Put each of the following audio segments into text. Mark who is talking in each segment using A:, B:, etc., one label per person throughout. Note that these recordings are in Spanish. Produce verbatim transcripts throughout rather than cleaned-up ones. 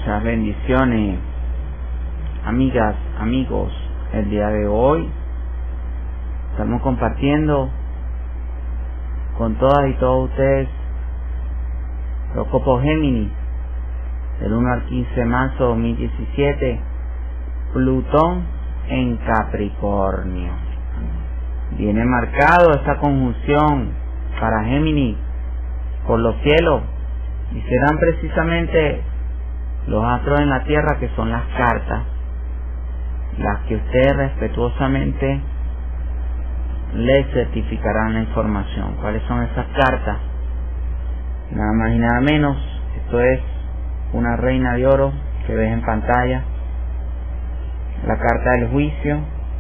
A: Muchas bendiciones, amigas, amigos. El día de hoy estamos compartiendo con todas y todos ustedes los Horóscopo Géminis del uno al quince de marzo de dos mil diecisiete. Plutón en Capricornio. Viene marcado esta conjunción para Géminis por los cielos, y serán precisamente los astros en la tierra, que son las cartas, las que ustedes respetuosamente les certificarán la información. ¿Cuáles son esas cartas? Nada más y nada menos, esto es una reina de oro que ves en pantalla, la carta del juicio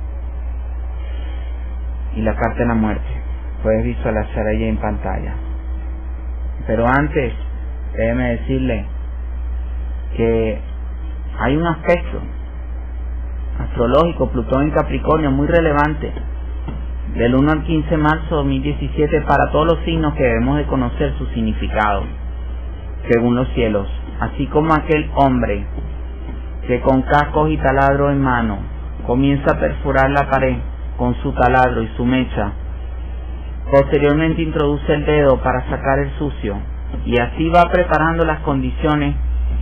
A: y la carta de la muerte. Puedes visualizar ella en pantalla. Pero antes, déjeme decirle que hay un aspecto astrológico, Plutón en Capricornio, muy relevante, del uno al quince de marzo de dos mil diecisiete, para todos los signos, que debemos de conocer su significado según los cielos. Así como aquel hombre que con cascos y taladro en mano comienza a perforar la pared con su taladro y su mecha, posteriormente introduce el dedo para sacar el sucio, y así va preparando las condiciones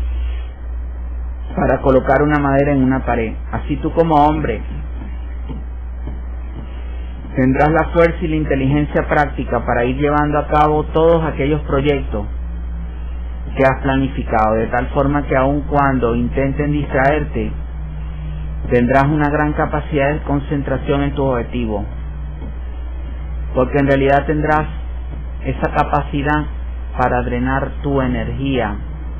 A: para colocar una madera en una pared. Así tú, como hombre, tendrás la fuerza y la inteligencia práctica para ir llevando a cabo todos aquellos proyectos que has planificado, de tal forma que aun cuando intenten distraerte, tendrás una gran capacidad de concentración en tu objetivo, porque en realidad tendrás esa capacidad para drenar tu energía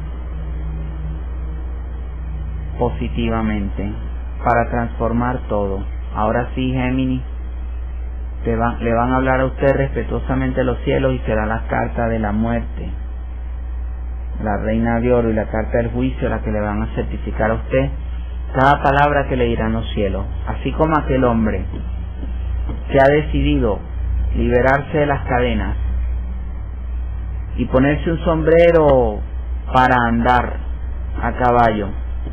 A: positivamente, para transformar todo. Ahora sí, Géminis, te va, le van a hablar a usted respetuosamente los cielos, y será la carta de la muerte, la reina de oro, y la carta del juicio, la que le van a certificar a usted cada palabra que le dirán los cielos. Así como aquel hombre que ha decidido liberarse de las cadenas y ponerse un sombrero para andar a caballo,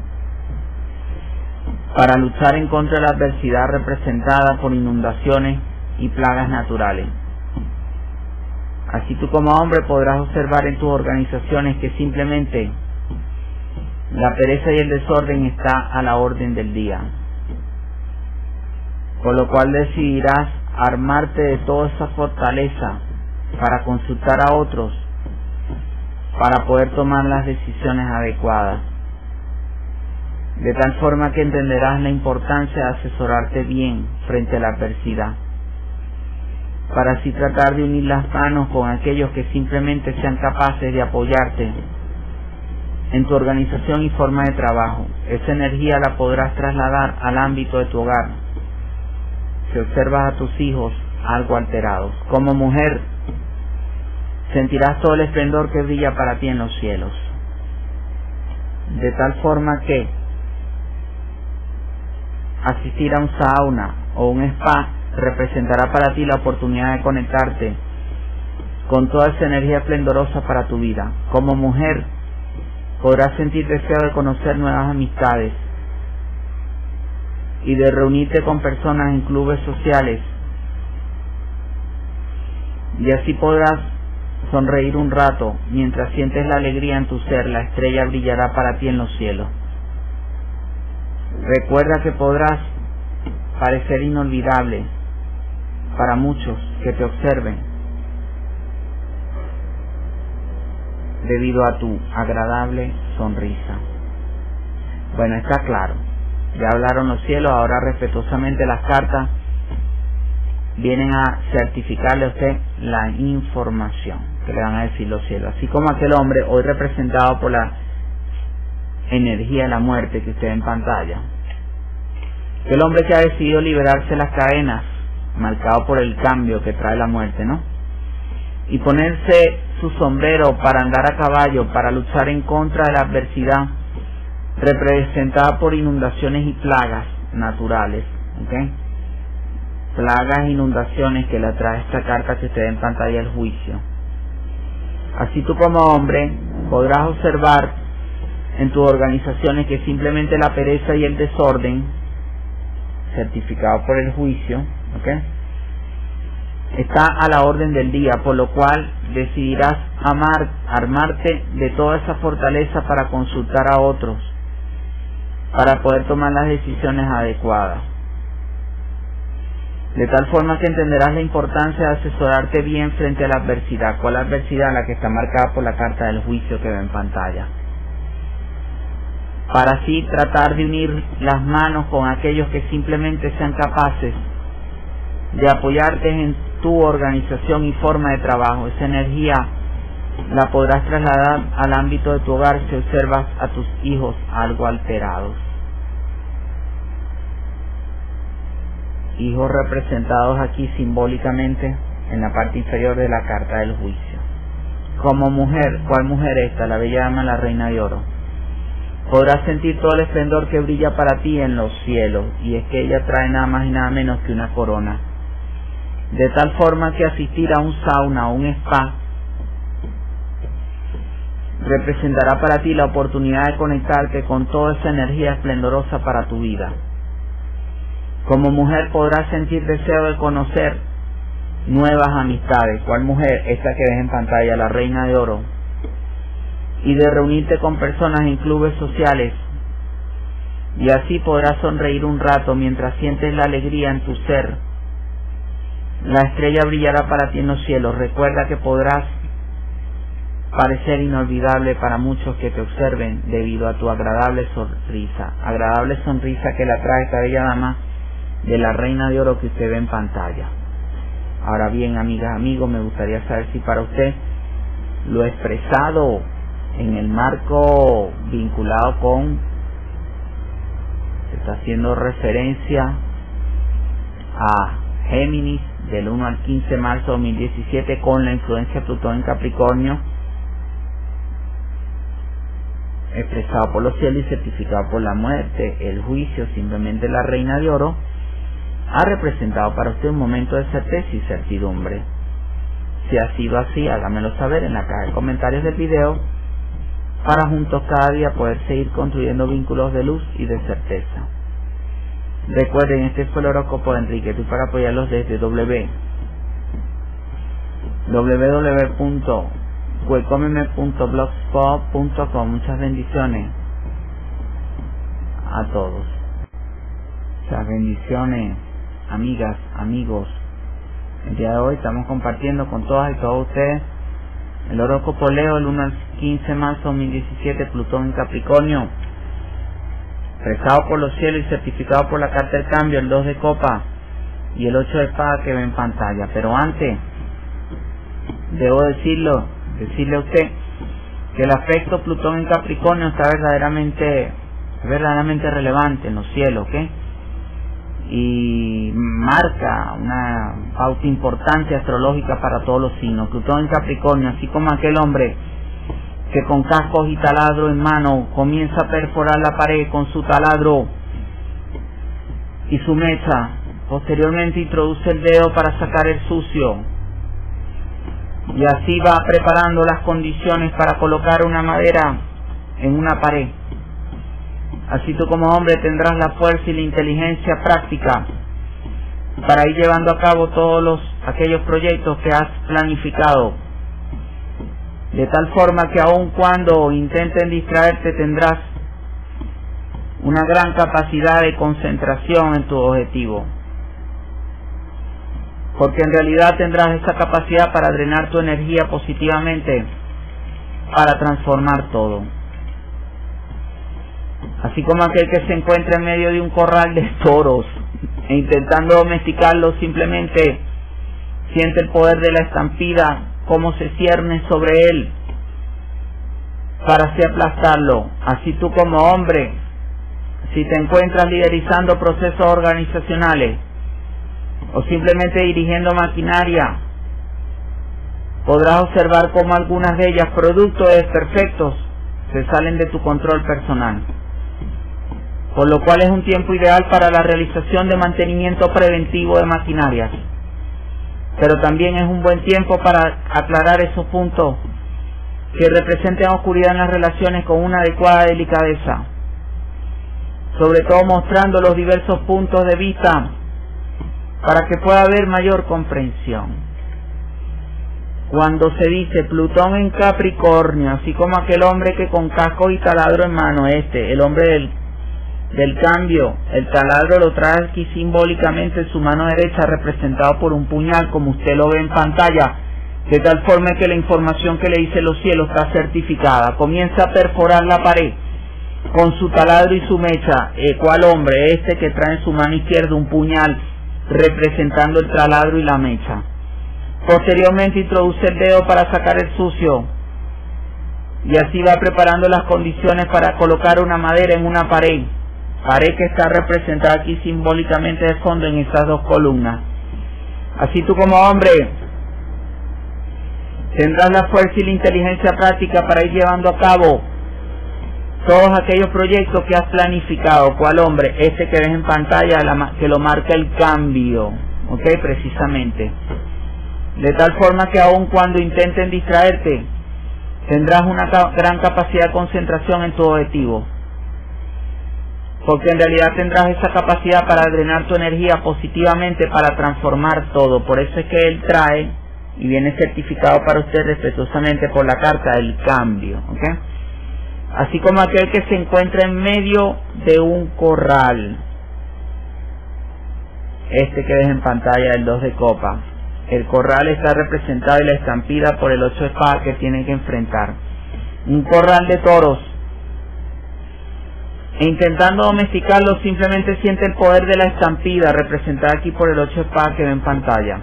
A: para luchar en contra de la adversidad representada por inundaciones y plagas naturales. Así tú, como hombre, podrás observar en tus organizaciones que simplemente la pereza y el desorden está a la orden del día, con lo cual decidirás armarte de toda esa fortaleza para consultar a otros, para poder tomar las decisiones adecuadas, de tal forma que entenderás la importancia de asesorarte bien frente a la adversidad, para así tratar de unir las manos con aquellos que simplemente sean capaces de apoyarte en tu organización y forma de trabajo. Esa energía la podrás trasladar al ámbito de tu hogar, si observas a tus hijos algo alterados. Como mujer, sentirás todo el esplendor que brilla para ti en los cielos, de tal forma que asistir a un sauna o un spa representará para ti la oportunidad de conectarte con toda esa energía esplendorosa para tu vida. Como mujer, podrás sentir deseo de conocer nuevas amistades y de reunirte con personas en clubes sociales, y así podrás sonreír un rato mientras sientes la alegría en tu ser. La estrella brillará para ti en los cielos. Recuerda que podrás parecer inolvidable para muchos que te observen, debido a tu agradable sonrisa. Bueno, está claro, ya hablaron los cielos. Ahora respetuosamente las cartas vienen a certificarle a usted la información que le van a decir los cielos. Así como aquel hombre, hoy representado por la energía de la muerte que usted ve en pantalla, aquel hombre que ha decidido liberarse de las cadenas, marcado por el cambio que trae la muerte, ¿no? Y ponerse su sombrero para andar a caballo, para luchar en contra de la adversidad representada por inundaciones y plagas naturales, ¿ok? Plagas e inundaciones que le trae esta carta que usted ve en pantalla, el juicio. Así tú, como hombre, podrás observar en tus organizaciones que simplemente la pereza y el desorden, certificado por el juicio, ¿okay?, está a la orden del día, por lo cual decidirás amar, armarte de toda esa fortaleza para consultar a otros, para poder tomar las decisiones adecuadas. De tal forma que entenderás la importancia de asesorarte bien frente a la adversidad. ¿Cuál adversidad? La que está marcada por la carta del juicio que ve en pantalla. Para así tratar de unir las manos con aquellos que simplemente sean capaces de apoyarte en tu organización y forma de trabajo. Esa energía la podrás trasladar al ámbito de tu hogar si observas a tus hijos algo alterados. Hijos representados aquí simbólicamente en la parte inferior de la carta del juicio. Como mujer, ¿cuál mujer esta? La bella dama, la reina de oro. Podrás sentir todo el esplendor que brilla para ti en los cielos, y es que ella trae nada más y nada menos que una corona. De tal forma que asistir a un sauna o un spa representará para ti la oportunidad de conectarte con toda esa energía esplendorosa para tu vida. Como mujer podrás sentir deseo de conocer nuevas amistades. ¿Cuál mujer? Esta que ves en pantalla, la reina de oro. Y de reunirte con personas en clubes sociales. Y así podrás sonreír un rato mientras sientes la alegría en tu ser. La estrella brillará para ti en los cielos. Recuerda que podrás parecer inolvidable para muchos que te observen debido a tu agradable sonrisa. Agradable sonrisa que la trae esta bella dama de la reina de oro que usted ve en pantalla. Ahora bien, amigas, amigos, me gustaría saber si para usted lo expresado en el marco vinculado con, se está haciendo referencia a Géminis del uno al quince de marzo de dos mil diecisiete con la influencia de Plutón en Capricornio, expresado por los cielos y certificado por la muerte, el juicio, simplemente la reina de oro, ha representado para usted un momento de certeza y certidumbre. Si ha sido así, hágamelo saber en la caja de comentarios del video, para juntos cada día poder seguir construyendo vínculos de luz y de certeza. Recuerden, este fue el horóscopo de Enrique, tú para apoyarlos desde w w w punto welcomeme punto blogspot punto com. Muchas bendiciones a todos. Muchas bendiciones, amigas, amigos. El día de hoy estamos compartiendo con todas y todos ustedes el horóscopo Leo, el uno al quince de marzo de dos mil diecisiete, Plutón en Capricornio, expresado por los cielos y certificado por la carta del cambio, el dos de copa y el ocho de espada que ve en pantalla. Pero antes, debo decirlo, decirle a usted que el aspecto Plutón en Capricornio está verdaderamente, verdaderamente relevante en los cielos, ¿ok? Y marca una pauta importante astrológica para todos los signos. Plutón en Capricornio, así como aquel hombre que con cascos y taladro en mano comienza a perforar la pared con su taladro y su mecha, posteriormente introduce el dedo para sacar el sucio y así va preparando las condiciones para colocar una madera en una pared. Así tú como hombre tendrás la fuerza y la inteligencia práctica para ir llevando a cabo todos los aquellos proyectos que has planificado, de tal forma que aun cuando intenten distraerte tendrás una gran capacidad de concentración en tu objetivo, porque en realidad tendrás esa capacidad para drenar tu energía positivamente para transformar todo. Así como aquel que se encuentra en medio de un corral de toros e intentando domesticarlos simplemente siente el poder de la estampida como se cierne sobre él para así aplastarlo. Así tú como hombre, si te encuentras liderizando procesos organizacionales o simplemente dirigiendo maquinaria, podrás observar cómo algunas de ellas, producto de desperfectos, se salen de tu control personal, por lo cual es un tiempo ideal para la realización de mantenimiento preventivo de maquinarias, pero también es un buen tiempo para aclarar esos puntos que representen oscuridad en las relaciones con una adecuada delicadeza, sobre todo mostrando los diversos puntos de vista para que pueda haber mayor comprensión. Cuando se dice Plutón en Capricornio, así como aquel hombre que con casco y taladro en mano, este, el hombre del, del cambio, el taladro lo trae aquí simbólicamente en su mano derecha, representado por un puñal, como usted lo ve en pantalla, de tal forma que la información que le dice los cielos está certificada. Comienza a perforar la pared con su taladro y su mecha. Eh, ¿Cuál hombre? Este que trae en su mano izquierda un puñal representando el taladro y la mecha. Posteriormente introduce el dedo para sacar el sucio y así va preparando las condiciones para colocar una madera en una pared, pared que está representada aquí simbólicamente de fondo en estas dos columnas. Así tú como hombre tendrás la fuerza y la inteligencia práctica para ir llevando a cabo todos aquellos proyectos que has planificado. ¿Cuál hombre? Este que ves en pantalla, la, que lo marca el cambio, ok, precisamente. De tal forma que aun cuando intenten distraerte, tendrás una ca gran capacidad de concentración en tu objetivo. Porque en realidad tendrás esa capacidad para drenar tu energía positivamente, para transformar todo. Por eso es que él trae, y viene certificado para usted respetuosamente por la carta del cambio, ¿ok? Así como aquel que se encuentra en medio de un corral. Este que ves en pantalla, el dos de copas. El corral está representado y la estampida por el ocho de espadas que tienen que enfrentar. Un corral de toros. E intentando domesticarlo, simplemente siente el poder de la estampida, representada aquí por el ocho de espadas que ve en pantalla.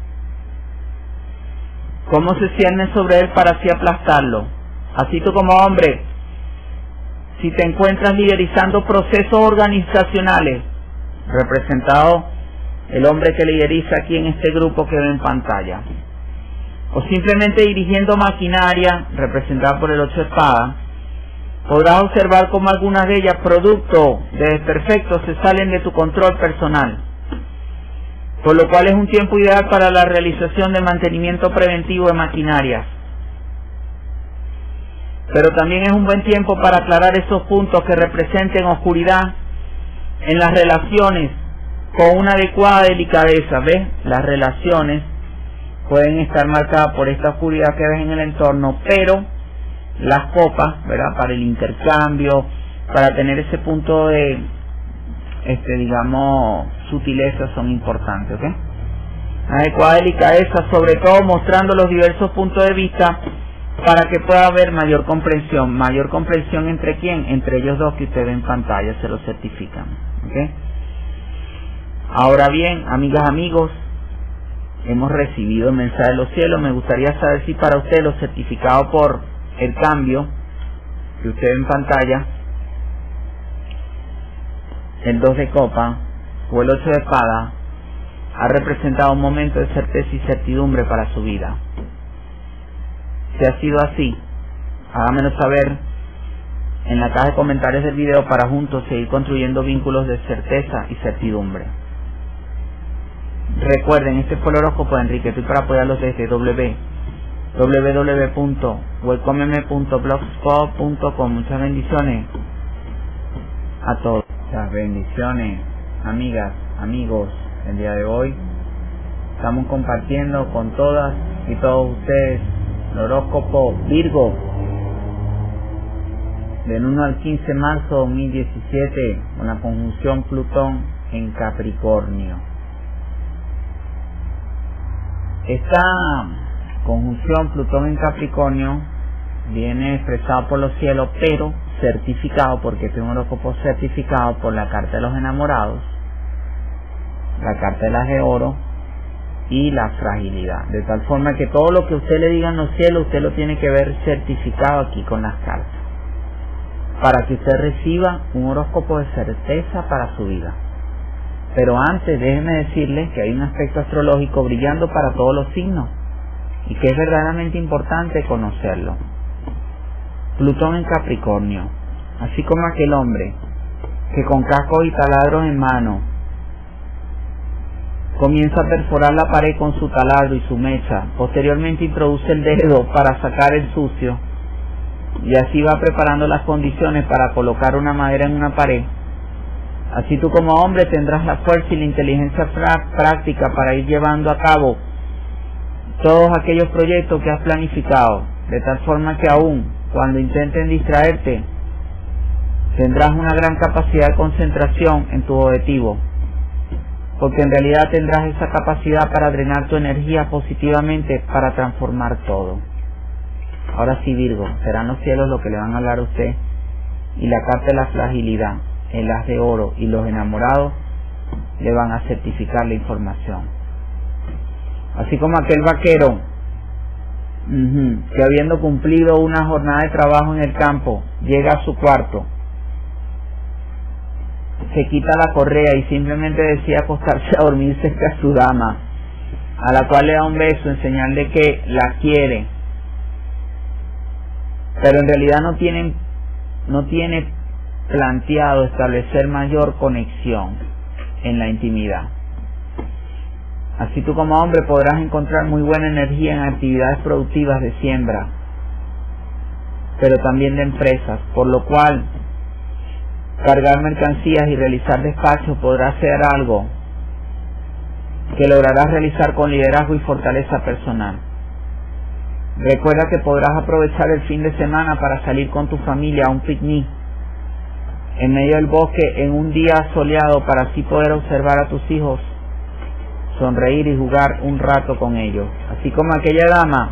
A: Cómo se cierne sobre él para así aplastarlo. Así tú como hombre, si te encuentras liderizando procesos organizacionales, representado el hombre que lideriza aquí en este grupo que ve en pantalla, o simplemente dirigiendo maquinaria, representada por el ocho de espadas, podrás observar cómo algunas de ellas, producto de desperfectos, se salen de tu control personal, por lo cual es un tiempo ideal para la realización de mantenimiento preventivo de maquinarias. Pero también es un buen tiempo para aclarar esos puntos que representen oscuridad en las relaciones con una adecuada delicadeza. ¿Ves? Las relaciones pueden estar marcadas por esta oscuridad que ves en el entorno, pero las copas, ¿verdad?, para el intercambio, para tener ese punto de, este, digamos, sutileza, son importantes, ¿ok? Adecuada delicadeza, sobre todo mostrando los diversos puntos de vista para que pueda haber mayor comprensión. Mayor comprensión entre quién, entre ellos dos que usted ve en pantalla, se lo certifican, ¿ok? Ahora bien, amigas, amigos, hemos recibido el mensaje de los cielos. Me gustaría saber si para usted los certificados por el cambio que usted ve en pantalla, el dos de copa o el ocho de espada, ha representado un momento de certeza y certidumbre para su vida. Si ha sido así, hágamelo saber en la caja de comentarios del video para juntos seguir construyendo vínculos de certeza y certidumbre. Recuerden, este fue el horóscopo de Enrique. Estoy para apoyarlos desde w w w punto welcomeme punto blogspot punto com. Muchas bendiciones a todos. Muchas bendiciones, amigas, amigos. El día de hoy estamos compartiendo con todas y todos ustedes el horóscopo Virgo del uno al quince de marzo de dos mil diecisiete, con la conjunción Plutón en Capricornio. Esta conjunción Plutón en Capricornio viene expresado por los cielos, pero certificado, porque este es un horóscopo certificado por la carta de los enamorados, la carta del as de oro y la fragilidad. De tal forma que todo lo que usted le diga en los cielos, usted lo tiene que ver certificado aquí con las cartas, para que usted reciba un horóscopo de certeza para su vida. Pero antes, déjeme decirles que hay un aspecto astrológico brillando para todos los signos y que es verdaderamente importante conocerlo. Plutón en Capricornio, así como aquel hombre que con cascos y taladros en mano comienza a perforar la pared con su taladro y su mecha, posteriormente introduce el dedo para sacar el sucio. y así va preparando las condiciones para colocar una madera en una pared. Así tú como hombre tendrás la fuerza y la inteligencia práctica para ir llevando a cabo todos aquellos proyectos que has planificado, de tal forma que aún cuando intenten distraerte, tendrás una gran capacidad de concentración en tu objetivo, porque en realidad tendrás esa capacidad para drenar tu energía positivamente para transformar todo. Ahora sí, Virgo, serán los cielos lo que le van a hablar a usted, y la carta de la fragilidad, el as de oro y los enamorados le van a certificar la información. Así como aquel vaquero uh-huh, que habiendo cumplido una jornada de trabajo en el campo, llega a su cuarto, se quita la correa y simplemente decide acostarse a dormir cerca de su dama, a la cual le da un beso en señal de que la quiere, pero en realidad no tienen, no tiene planteado establecer mayor conexión en la intimidad. Así tú como hombre podrás encontrar muy buena energía en actividades productivas de siembra, pero también de empresas, por lo cual cargar mercancías y realizar despachos podrá ser algo que lograrás realizar con liderazgo y fortaleza personal. Recuerda que podrás aprovechar el fin de semana para salir con tu familia a un picnic en medio del bosque en un día soleado para así poder observar a tus hijos, sonreír y jugar un rato con ellos. Así como aquella dama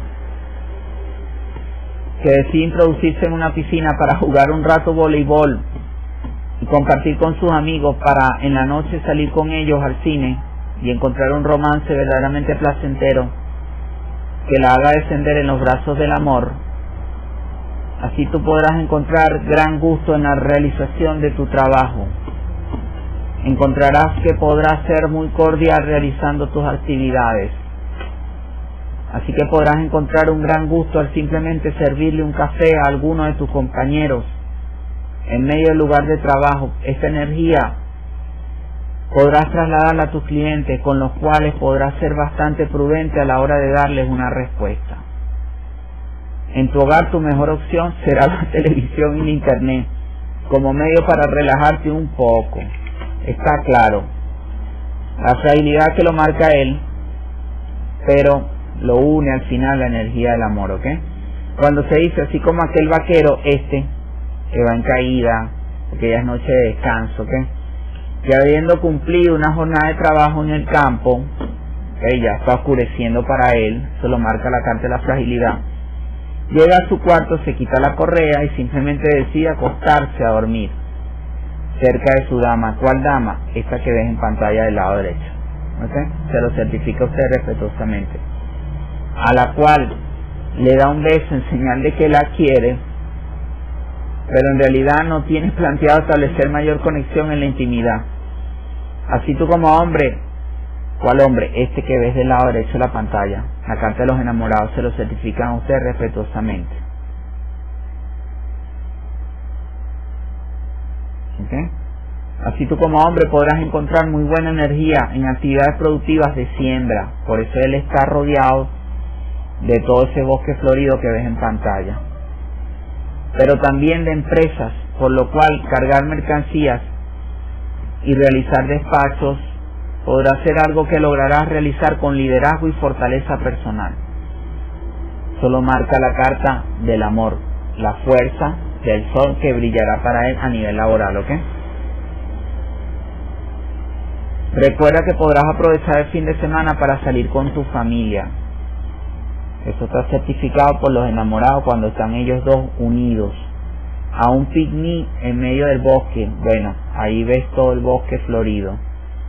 A: que decide introducirse en una piscina para jugar un rato voleibol y compartir con sus amigos para en la noche salir con ellos al cine y encontrar un romance verdaderamente placentero que la haga descender en los brazos del amor. Así tú podrás encontrar gran gusto en la realización de tu trabajo. Encontrarás que podrás ser muy cordial realizando tus actividades. Así que podrás encontrar un gran gusto al simplemente servirle un café a alguno de tus compañeros en medio del lugar de trabajo. Esta energía podrás trasladarla a tus clientes, con los cuales podrás ser bastante prudente a la hora de darles una respuesta. En tu hogar tu mejor opción será la televisión y el internet como medio para relajarte un poco. Está claro, la fragilidad que lo marca él, pero lo une al final la energía del amor, ¿ok? Cuando se dice así como aquel vaquero, este, que va en caída, porque ya es noche de descanso, ¿ok? Que habiendo cumplido una jornada de trabajo en el campo, ¿okay? Ya está oscureciendo para él, eso lo marca la carta de la fragilidad. Llega a su cuarto, se quita la correa y simplemente decide acostarse a dormir cerca de su dama. ¿Cuál dama? Esta que ves en pantalla del lado derecho, ¿okay? Se lo certifica usted respetuosamente, a la cual le da un beso en señal de que la quiere, pero en realidad no tienes planteado establecer mayor conexión en la intimidad. Así tú como hombre, ¿cuál hombre? Este que ves del lado derecho de la pantalla, la carta de los enamorados, se lo certifican a usted respetuosamente. ¿Okay? Así tú como hombre podrás encontrar muy buena energía en actividades productivas de siembra, por eso él está rodeado de todo ese bosque florido que ves en pantalla, pero también de empresas, por lo cual cargar mercancías y realizar despachos podrá ser algo que lograrás realizar con liderazgo y fortaleza personal. Solo marca la carta del amor, la fuerza del sol que brillará para él a nivel laboral, ¿ok? Recuerda que podrás aprovechar el fin de semana para salir con tu familia. Esto está certificado por los enamorados cuando están ellos dos unidos a un picnic en medio del bosque. Bueno, ahí ves todo el bosque florido.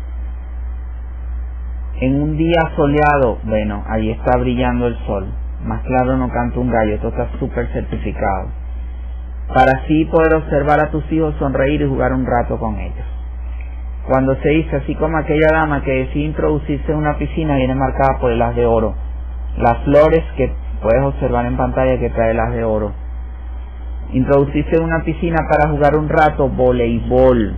A: En un día soleado, bueno, ahí está brillando el sol. Más claro no canta un gallo, esto está súper certificado. Para así poder observar a tus hijos, sonreír y jugar un rato con ellos. Cuando se dice así como aquella dama que decide introducirse en una piscina, viene marcada por el as de oro. Las flores que puedes observar en pantalla que trae el as de oro. Introducirse en una piscina para jugar un rato voleibol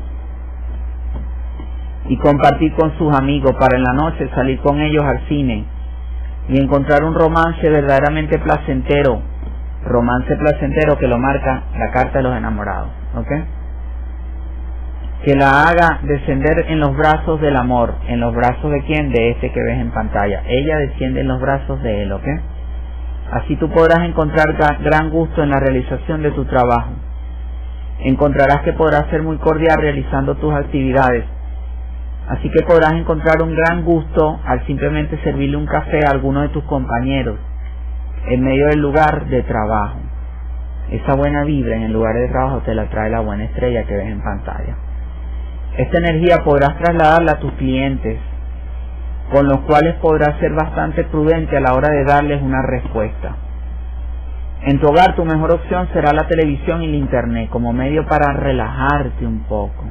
A: y compartir con sus amigos, para en la noche salir con ellos al cine y encontrar un romance verdaderamente placentero romance placentero que lo marca la carta de los enamorados, ¿ok? Que la haga descender en los brazos del amor. ¿En los brazos de quién? De este que ves en pantalla. Ella desciende en los brazos de él, ¿ok? Así tú podrás encontrar gran gusto en la realización de tu trabajo. Encontrarás que podrás ser muy cordial realizando tus actividades. Así que podrás encontrar un gran gusto al simplemente servirle un café a alguno de tus compañeros en medio del lugar de trabajo. Esa buena vibra en el lugar de trabajo te la trae la buena estrella que ves en pantalla. Esta energía podrás trasladarla a tus clientes, con los cuales podrás ser bastante prudente a la hora de darles una respuesta. En tu hogar tu mejor opción será la televisión y el internet como medio para relajarte un poco.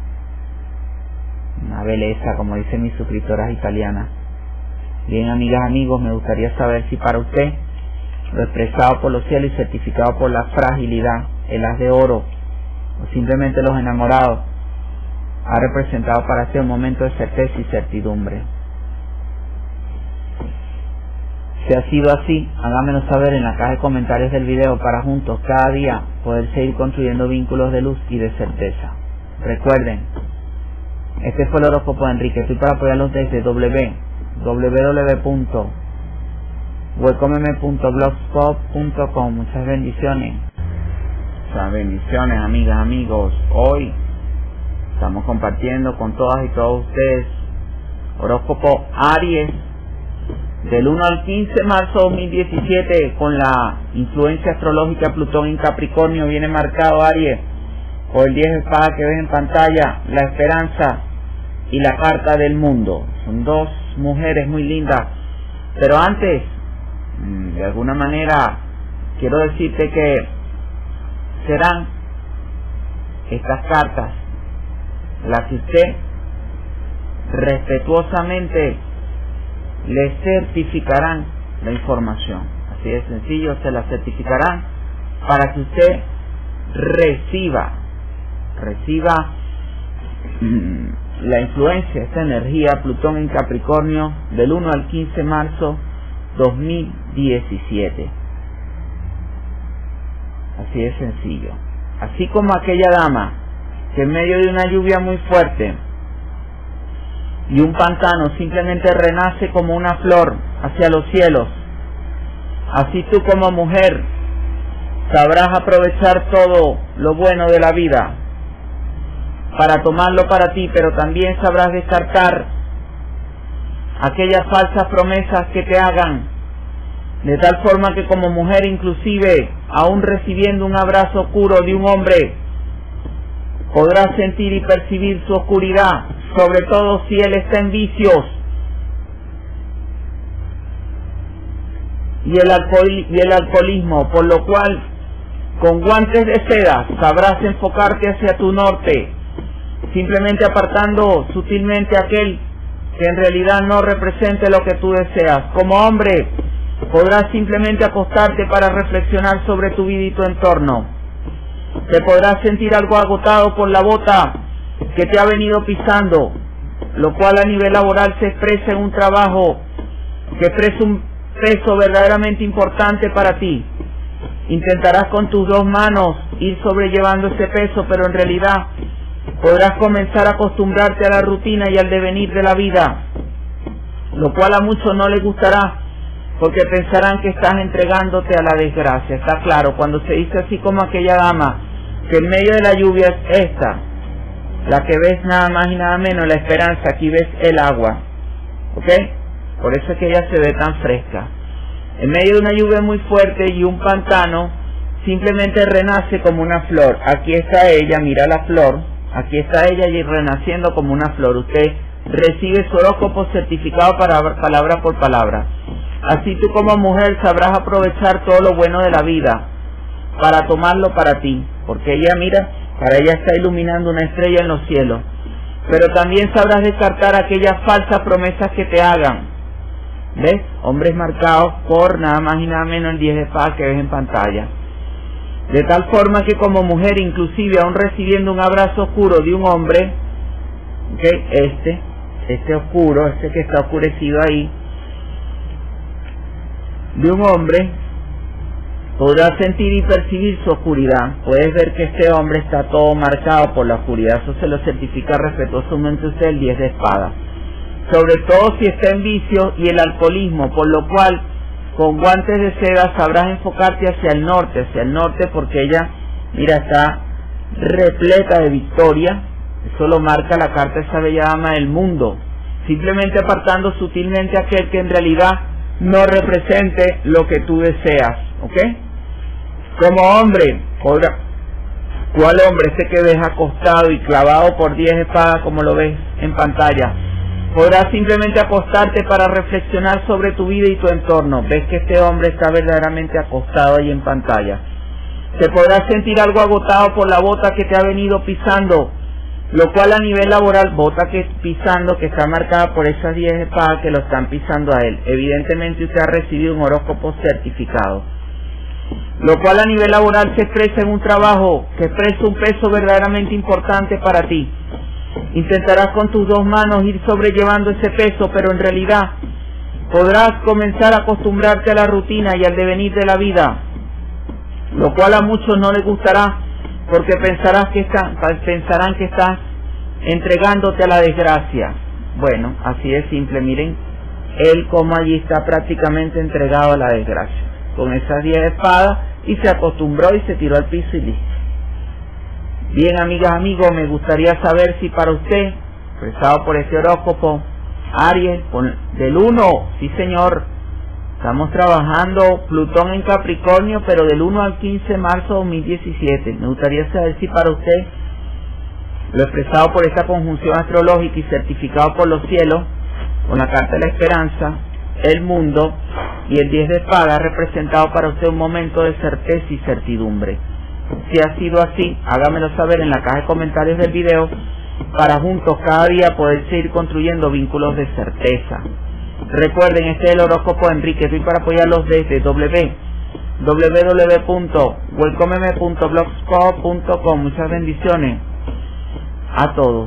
A: Una belleza, como dicen mis suscriptoras italianas. Bien, amigas, amigos, me gustaría saber si para usted lo expresado por los cielos y certificado por la fragilidad, el haz de oro o simplemente los enamorados ha representado para usted un momento de certeza y certidumbre. Si ha sido así, háganmelo saber en la caja de comentarios del video para juntos cada día poder seguir construyendo vínculos de luz y de certeza. Recuerden, este fue el horóscopo de Enrique. Estoy para apoyarlos desde w w w punto welcomeme punto blogspot punto com. Muchas bendiciones. Muchas bendiciones, amigas, amigos. Hoy estamos compartiendo con todas y todos ustedes horóscopo Aries del uno al quince de marzo de dos mil diecisiete, con la influencia astrológica Plutón en Capricornio. Viene marcado Aries por el diez de espadas que ves en pantalla, la esperanza y la carta del mundo. Son dos mujeres muy lindas, pero antes, de alguna manera, quiero decirte que serán estas cartas las que usted respetuosamente le certificarán la información. Así de sencillo, se la certificarán para que usted reciba reciba mmm, la influencia, esta energía Plutón en Capricornio del uno al quince de marzo dos mil diecisiete. Así de sencillo. Así como aquella dama que en medio de una lluvia muy fuerte y un pantano simplemente renace como una flor hacia los cielos, así tú como mujer sabrás aprovechar todo lo bueno de la vida para tomarlo para ti, pero también sabrás descartar aquellas falsas promesas que te hagan, de tal forma que como mujer, inclusive aún recibiendo un abrazo oscuro de un hombre, podrás sentir y percibir su oscuridad, sobre todo si él está en vicios y el, alcohol, y el alcoholismo, por lo cual con guantes de seda sabrás enfocarte hacia tu norte, simplemente apartando sutilmente aquel que en realidad no represente lo que tú deseas. Como hombre podrás simplemente acostarte para reflexionar sobre tu vida y tu entorno. Te podrás sentir algo agotado por la bota que te ha venido pisando, lo cual a nivel laboral se expresa en un trabajo que expresa un peso verdaderamente importante para ti. Intentarás con tus dos manos ir sobrellevando ese peso, pero en realidad podrás comenzar a acostumbrarte a la rutina y al devenir de la vida, lo cual a muchos no les gustará, porque pensarán que estás entregándote a la desgracia. Está claro, cuando se dice así como aquella dama, que en medio de la lluvia es esta, la que ves nada más y nada menos, la esperanza, aquí ves el agua, ¿ok? Por eso es que ella se ve tan fresca. En medio de una lluvia muy fuerte y un pantano, simplemente renace como una flor. Aquí está ella, mira la flor, aquí está ella y renaciendo como una flor. Usted recibe su horóscopo certificado para palabra por palabra. Así tú como mujer sabrás aprovechar todo lo bueno de la vida para tomarlo para ti, porque ella, mira, para ella está iluminando una estrella en los cielos. Pero también sabrás descartar aquellas falsas promesas que te hagan. ¿Ves? Hombres marcados por nada más y nada menos el diez de espadas que ves en pantalla. De tal forma que como mujer, inclusive aún recibiendo un abrazo oscuro de un hombre, ¿okay? este, este oscuro, este que está oscurecido ahí, de un hombre, Podrás sentir y percibir su oscuridad. Puedes ver que este hombre está todo marcado por la oscuridad. Eso se lo certifica respetuosamente usted el diez de espada. Sobre todo si está en vicio y el alcoholismo, por lo cual con guantes de seda sabrás enfocarte hacia el norte, hacia el norte porque ella, mira, está repleta de victoria. Eso lo marca la carta de esa bella dama del mundo. Simplemente apartando sutilmente a aquel que en realidad no represente lo que tú deseas, ¿ok? Como hombre, oiga, ¿cuál hombre? Este que ves acostado y clavado por diez espadas como lo ves en pantalla. Podrás simplemente acostarte para reflexionar sobre tu vida y tu entorno. Ves que este hombre está verdaderamente acostado ahí en pantalla. Te podrás sentir algo agotado por la bota que te ha venido pisando, lo cual a nivel laboral, bota que pisando, que está marcada por esas diez espadas que lo están pisando a él. Evidentemente usted ha recibido un horóscopo certificado, lo cual a nivel laboral se expresa en un trabajo que expresa un peso verdaderamente importante para ti. Intentarás con tus dos manos ir sobrellevando ese peso, pero en realidad podrás comenzar a acostumbrarte a la rutina y al devenir de la vida, lo cual a muchos no les gustará, porque pensarás que está, pensarán que estás entregándote a la desgracia. Bueno, así de simple. Miren, él como allí está prácticamente entregado a la desgracia, con esas diez espadas, y se acostumbró y se tiró al piso y listo. Bien, amigas, amigos, me gustaría saber si para usted, expresado por este horóscopo, Aries, del uno, sí señor, estamos trabajando Plutón en Capricornio, pero del uno al quince de marzo de dos mil diecisiete. Me gustaría saber si para usted, lo expresado por esta conjunción astrológica y certificado por los cielos, con la carta de la esperanza, el mundo y el diez de espada, ha representado para usted un momento de certeza y certidumbre. Si ha sido así, hágamelo saber en la caja de comentarios del video, para juntos cada día poder seguir construyendo vínculos de certeza. Recuerden, este es el horóscopo de Enrique. Estoy para apoyarlos desde w w w punto welcomeme punto blogspot punto com. Muchas bendiciones a todos.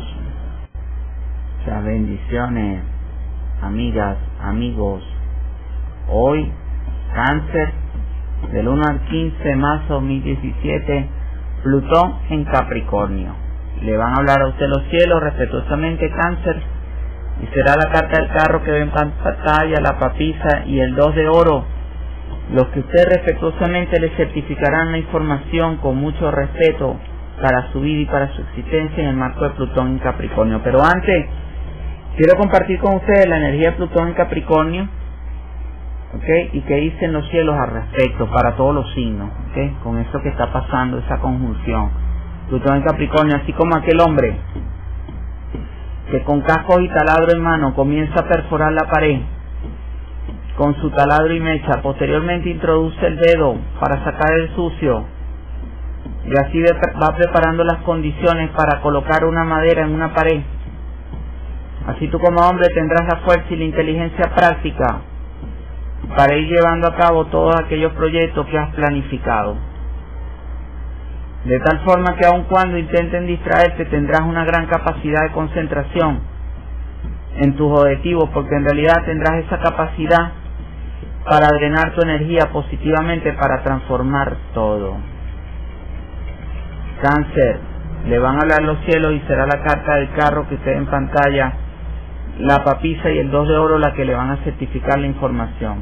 A: Muchas bendiciones, amigas, amigos. Hoy, Cáncer, del uno al quince de marzo de dos mil diecisiete, Plutón en Capricornio. Le van a hablar a usted los cielos respetuosamente, Cáncer, y será la carta del carro que ve en pantalla, la papisa y el dos de oro, los que usted respetuosamente le certificarán la información con mucho respeto para su vida y para su existencia en el marco de Plutón en Capricornio. Pero antes, quiero compartir con ustedes la energía de Plutón en Capricornio, ¿okay? Y qué dicen los cielos al respecto para todos los signos, ¿okay? Con eso que está pasando, esa conjunción. Plutón en Capricornio, así como aquel hombre que con cascos y taladro en mano comienza a perforar la pared con su taladro y mecha, posteriormente introduce el dedo para sacar el sucio y así va preparando las condiciones para colocar una madera en una pared. Así tú como hombre tendrás la fuerza y la inteligencia práctica para ir llevando a cabo todos aquellos proyectos que has planificado, de tal forma que aun cuando intenten distraerte tendrás una gran capacidad de concentración en tus objetivos, porque en realidad tendrás esa capacidad para drenar tu energía positivamente para transformar todo. Cáncer, le van a hablar los cielos y será la carta del carro que esté en pantalla, la papisa y el dos de oro la que le van a certificar la información.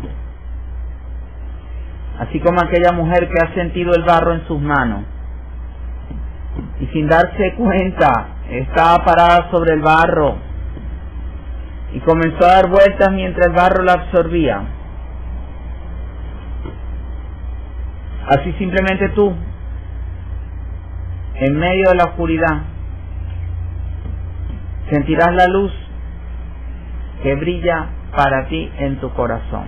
A: Así como aquella mujer que ha sentido el barro en sus manos y sin darse cuenta estaba parada sobre el barro y comenzó a dar vueltas mientras el barro la absorbía. Así simplemente tú, en medio de la oscuridad, sentirás la luz que brilla para ti en tu corazón.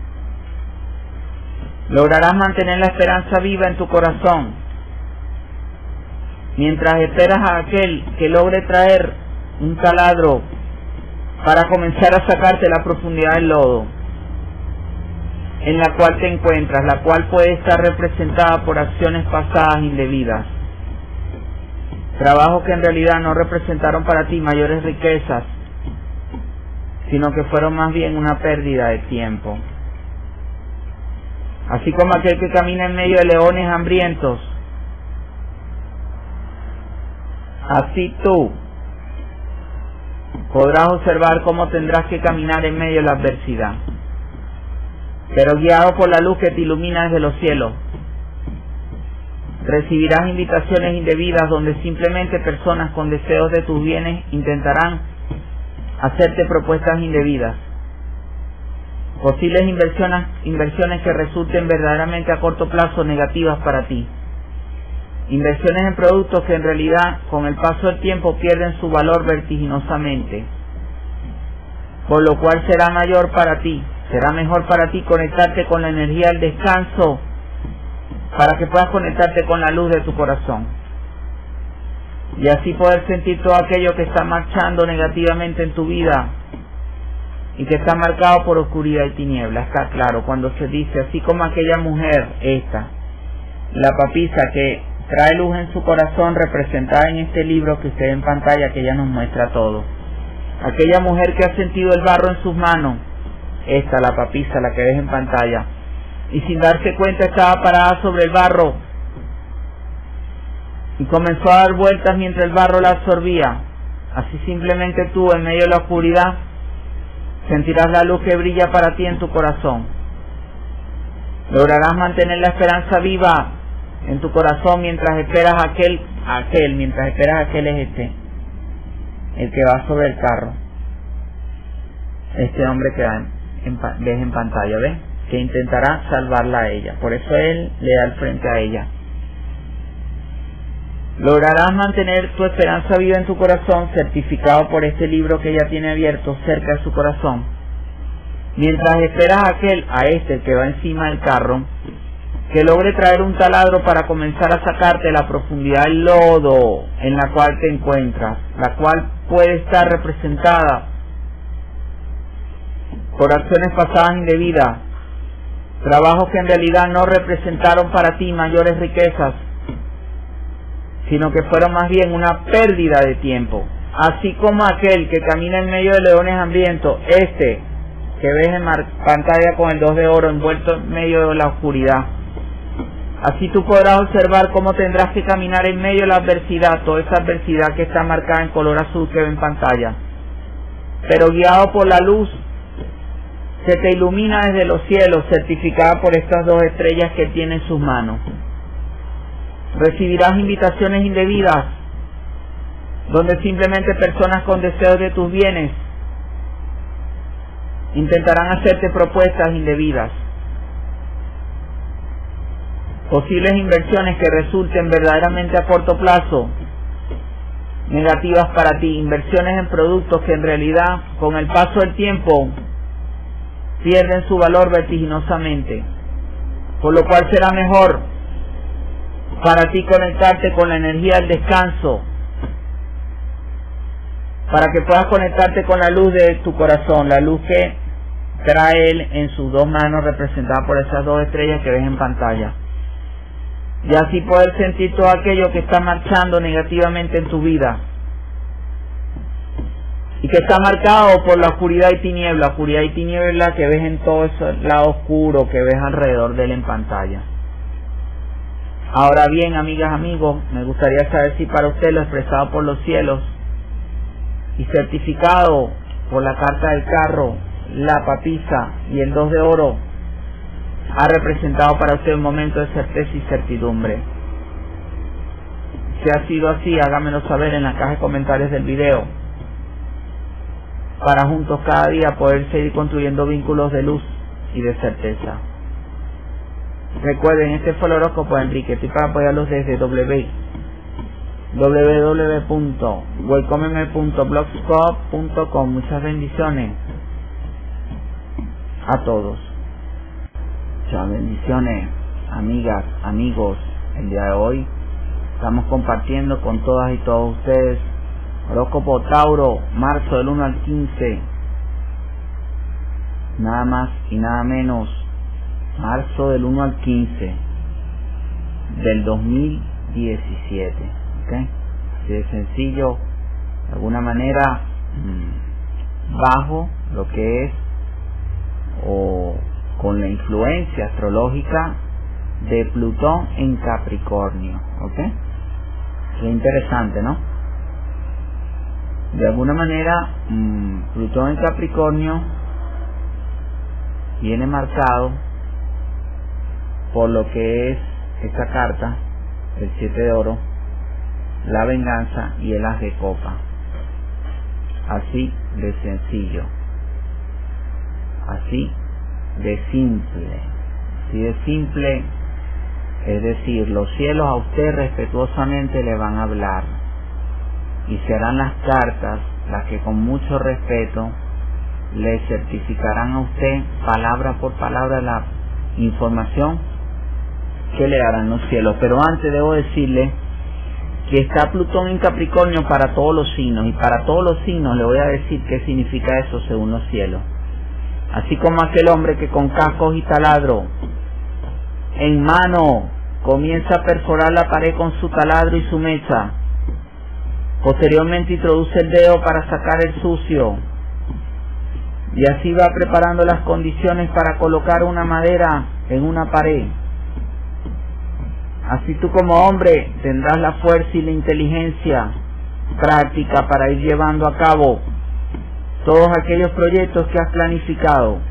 A: Lograrás mantener la esperanza viva en tu corazón mientras esperas a aquel que logre traer un taladro para comenzar a sacarte la profundidad del lodo en la cual te encuentras, la cual puede estar representada por acciones pasadas indebidas, trabajos que en realidad no representaron para ti mayores riquezas, sino que fueron más bien una pérdida de tiempo. Así como aquel que camina en medio de leones hambrientos, así tú podrás observar cómo tendrás que caminar en medio de la adversidad, pero guiado por la luz que te ilumina desde los cielos. Recibirás invitaciones indebidas donde simplemente personas con deseos de tus bienes intentarán hacerte propuestas indebidas. Posibles inversiones, inversiones que resulten verdaderamente a corto plazo negativas para ti. Inversiones en productos que en realidad con el paso del tiempo pierden su valor vertiginosamente, por lo cual será mayor para ti, será mejor para ti conectarte con la energía del descanso para que puedas conectarte con la luz de tu corazón y así poder sentir todo aquello que está marchando negativamente en tu vida y que está marcado por oscuridad y tiniebla. Está claro cuando se dice, así como aquella mujer, esta, la papisa que trae luz en su corazón, representada en este libro que usted ve en pantalla, que ella nos muestra todo. Aquella mujer que ha sentido el barro en sus manos, esta, la papisa, la que ves en pantalla, y sin darse cuenta estaba parada sobre el barro y comenzó a dar vueltas mientras el barro la absorbía. Así simplemente tú, en medio de la oscuridad, sentirás la luz que brilla para ti en tu corazón. Lograrás mantener la esperanza viva en tu corazón mientras esperas a aquel, a aquel, mientras esperas a aquel es este, el que va sobre el carro. Este hombre que en, en, ves en pantalla, ¿ves? Que intentará salvarla a ella. Por eso él le da el frente a ella. Lograrás mantener tu esperanza viva en tu corazón, certificado por este libro que ella tiene abierto cerca de su corazón, mientras esperas a aquel, a este, el que va encima del carro, que logre traer un taladro para comenzar a sacarte de la profundidad del lodo en la cual te encuentras, la cual puede estar representada por acciones pasadas indebidas, trabajos que en realidad no representaron para ti mayores riquezas, sino que fueron más bien una pérdida de tiempo. Así como aquel que camina en medio de leones hambrientos, este que ves en pantalla con el dos de oro envuelto en medio de la oscuridad. Así tú podrás observar cómo tendrás que caminar en medio de la adversidad, toda esa adversidad que está marcada en color azul que ve en pantalla, pero guiado por la luz que te ilumina desde los cielos, certificada por estas dos estrellas que tiene en sus manos. Recibirás invitaciones indebidas, donde simplemente personas con deseos de tus bienes intentarán hacerte propuestas indebidas. Posibles inversiones que resulten verdaderamente a corto plazo negativas para ti. Inversiones en productos que en realidad con el paso del tiempo pierden su valor vertiginosamente, por lo cual será mejor para ti conectarte con la energía del descanso, para que puedas conectarte con la luz de tu corazón, la luz que trae él en sus dos manos, representada por esas dos estrellas que ves en pantalla, y así poder sentir todo aquello que está marchando negativamente en tu vida y que está marcado por la oscuridad y tiniebla, oscuridad y tiniebla que ves en todo ese lado oscuro que ves alrededor de él en pantalla. Ahora bien, amigas, amigos, me gustaría saber si para usted lo expresado por los cielos y certificado por la carta del carro, la papisa y el dos de oro ha representado para usted un momento de certeza y certidumbre. Si ha sido así, hágamelo saber en la caja de comentarios del video, para juntos cada día poder seguir construyendo vínculos de luz y de certeza. Recuerden, este fue el horóscopo de Enrique, estoy para apoyarlos desde w w w punto welcome punto blogspot punto com. Muchas bendiciones a todos. Muchas bendiciones, amigas, amigos. El día de hoy estamos compartiendo con todas y todos ustedes horóscopo Tauro, marzo del uno al quince, nada más y nada menos, marzo del uno al quince del dos mil diecisiete, ¿ok? Así de sencillo, de alguna manera mmm, bajo lo que es o con la influencia astrológica de Plutón en Capricornio, ¿ok? Es interesante, ¿no? De alguna manera, mmm, Plutón en Capricornio viene marcado por lo que es esta carta, el siete de oro, la venganza y el as de copa. Así de sencillo, así de simple, así de simple, es decir, los cielos a usted respetuosamente le van a hablar y serán las cartas las que con mucho respeto le certificarán a usted palabra por palabra la información que le darán los cielos. Pero antes debo decirle que está Plutón en Capricornio para todos los signos, y para todos los signos le voy a decir qué significa eso según los cielos. Así como aquel hombre que con cascos y taladro en mano comienza a perforar la pared con su taladro y su mecha, posteriormente introduce el dedo para sacar el sucio, y así va preparando las condiciones para colocar una madera en una pared. Así tú como hombre tendrás la fuerza y la inteligencia práctica para ir llevando a cabo todos aquellos proyectos que has planificado,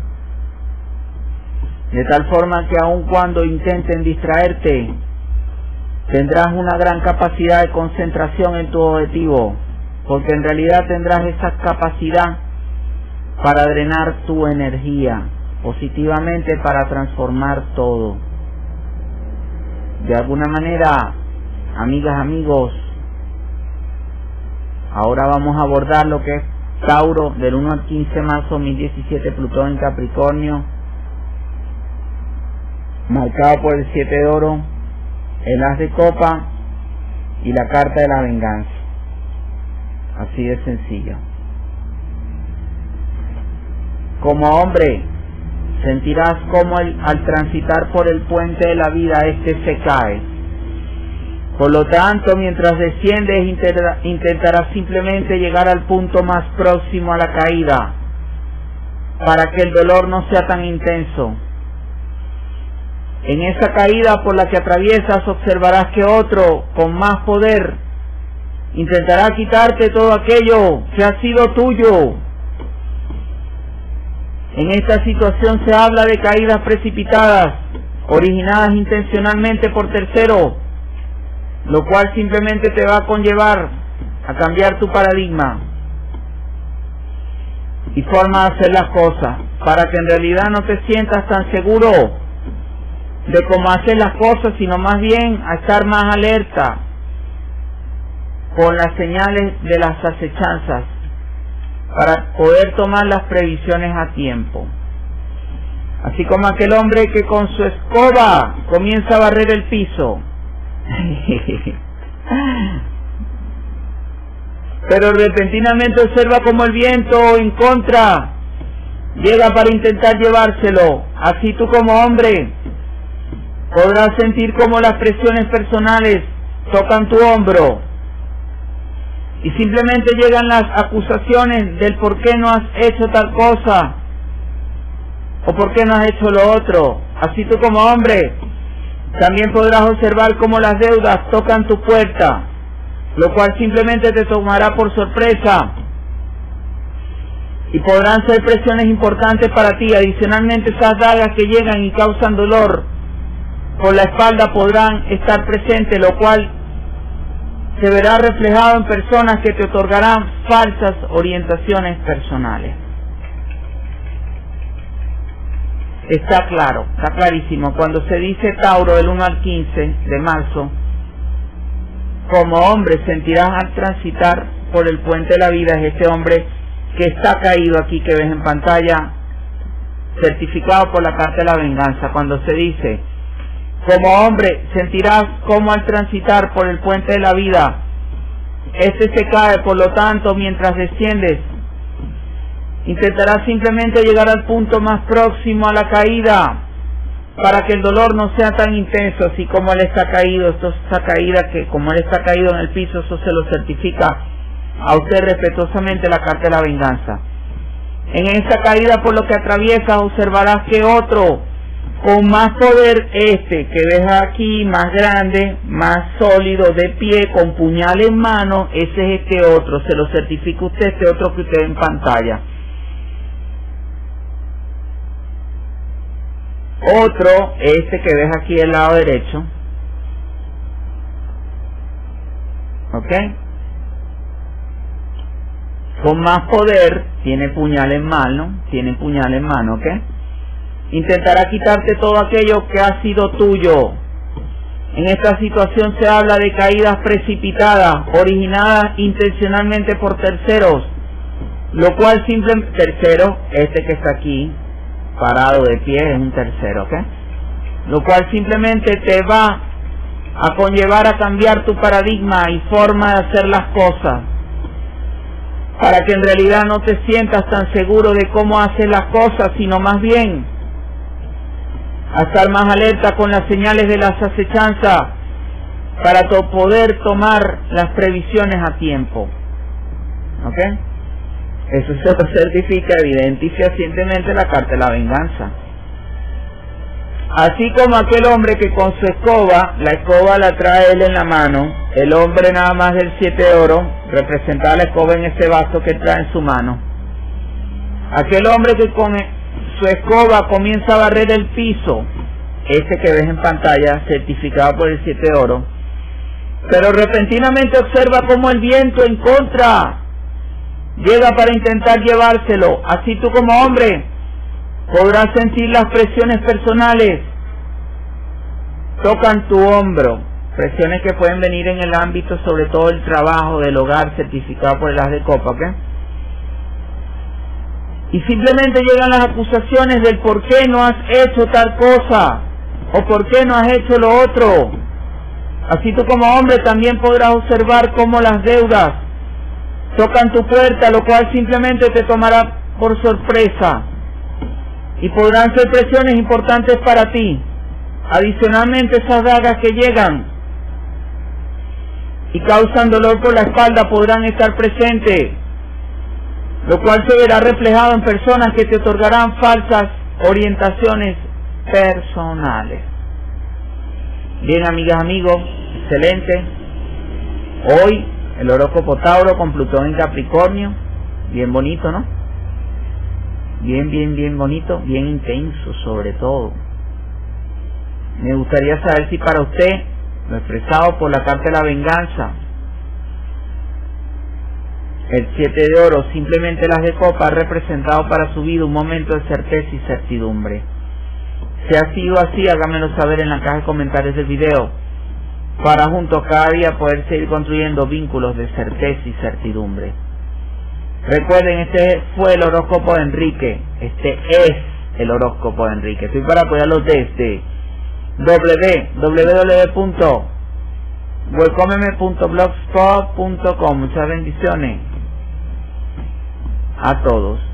A: de tal forma que aun cuando intenten distraerte, tendrás una gran capacidad de concentración en tu objetivo, porque en realidad tendrás esa capacidad para drenar tu energía positivamente, para transformar todo. De alguna manera, amigas, amigos, ahora vamos a abordar lo que es Tauro, del uno al quince de marzo de dos mil diecisiete, Plutón en Capricornio, marcado por el siete de oro, el as de copa y la carta de la venganza. Así de sencillo. Como hombre, sentirás como el, al transitar por el puente de la vida, este se cae. Por lo tanto, mientras desciendes, intentarás simplemente llegar al punto más próximo a la caída, para que el dolor no sea tan intenso. En esa caída por la que atraviesas, observarás que otro, con más poder, intentará quitarte todo aquello que ha sido tuyo. En esta situación se habla de caídas precipitadas, originadas intencionalmente por terceros, lo cual simplemente te va a conllevar a cambiar tu paradigma y forma de hacer las cosas, para que en realidad no te sientas tan seguro de cómo hacer las cosas, sino más bien a estar más alerta con las señales de las acechanzas, para poder tomar las previsiones a tiempo. Así como aquel hombre que con su escoba comienza a barrer el piso, pero repentinamente observa como el viento en contra llega para intentar llevárselo. Así tú como hombre podrás sentir como las presiones personales tocan tu hombro y simplemente llegan las acusaciones del por qué no has hecho tal cosa o por qué no has hecho lo otro. Así tú como hombre también podrás observar cómo las deudas tocan tu puerta, lo cual simplemente te tomará por sorpresa y podrán ser presiones importantes para ti. Adicionalmente, esas dagas que llegan y causan dolor por la espalda podrán estar presentes, lo cual se verá reflejado en personas que te otorgarán falsas orientaciones personales. Está claro, está clarísimo. Cuando se dice Tauro del uno al quince de marzo, como hombre sentirás al transitar por el puente de la vida, es este hombre que está caído aquí, que ves en pantalla, certificado por la carta de la venganza. Cuando se dice, como hombre sentirás como al transitar por el puente de la vida, este se cae, por lo tanto, mientras desciendes, intentarás simplemente llegar al punto más próximo a la caída, para que el dolor no sea tan intenso. Así como él está caído, esto es esta caída que como él está caído en el piso, eso se lo certifica a usted respetuosamente la carta de la venganza. En esa caída por lo que atraviesas observarás que otro con más poder, este que ves aquí, más grande, más sólido, de pie, con puñal en mano, ese es este otro, se lo certifica usted, este otro que usted ve en pantalla. Otro, este que ves aquí del lado derecho, ¿ok? Con más poder, tiene puñal en mano, tiene puñal en mano, ¿ok? Intentará quitarte todo aquello que ha sido tuyo. En esta situación se habla de caídas precipitadas, originadas intencionalmente por terceros, lo cual simplemente, tercero, este que está aquí, parado de pie, es un tercero, ¿ok? Lo cual simplemente te va a conllevar a cambiar tu paradigma y forma de hacer las cosas, para que en realidad no te sientas tan seguro de cómo haces las cosas, sino más bien a estar más alerta con las señales de las acechanzas para to poder tomar las previsiones a tiempo. ¿Ok? Eso se lo certifica evidente y fehacientemente la carta de la venganza. Así como aquel hombre que con su escoba, la escoba la trae él en la mano, el hombre nada más del siete de oro, representaba la escoba en ese vaso que trae en su mano. Aquel hombre que con su escoba comienza a barrer el piso, ese que ves en pantalla, certificado por el siete de oro, pero repentinamente observa cómo el viento en contra llega para intentar llevárselo. Así tú como hombre podrás sentir las presiones personales, tocan tu hombro, presiones que pueden venir en el ámbito sobre todo el trabajo del hogar, certificado por el as de copa, ¿ok? Y simplemente llegan las acusaciones del por qué no has hecho tal cosa, o por qué no has hecho lo otro. Así tú como hombre también podrás observar cómo las deudas tocan tu puerta, lo cual simplemente te tomará por sorpresa. Y podrán ser presiones importantes para ti. Adicionalmente, esas dagas que llegan y causan dolor por la espalda podrán estar presentes, lo cual se verá reflejado en personas que te otorgarán falsas orientaciones personales. Bien, amigas, amigos, excelente. Hoy el horóscopo Tauro con Plutón en Capricornio, bien bonito, ¿no? Bien, bien, bien bonito, bien intenso sobre todo. Me gustaría saber si para usted, lo expresado por la carta de la venganza, el siete de oro, simplemente las de copa, ha representado para su vida un momento de certeza y certidumbre. Si ha sido así, hágamelo saber en la caja de comentarios del video, para juntos cada día poder seguir construyendo vínculos de certeza y certidumbre. Recuerden, este fue el horóscopo de Enrique, este es el horóscopo de Enrique. Estoy para apoyarlos desde w w w punto welcomeme punto blogspot punto com. Muchas bendiciones a todos.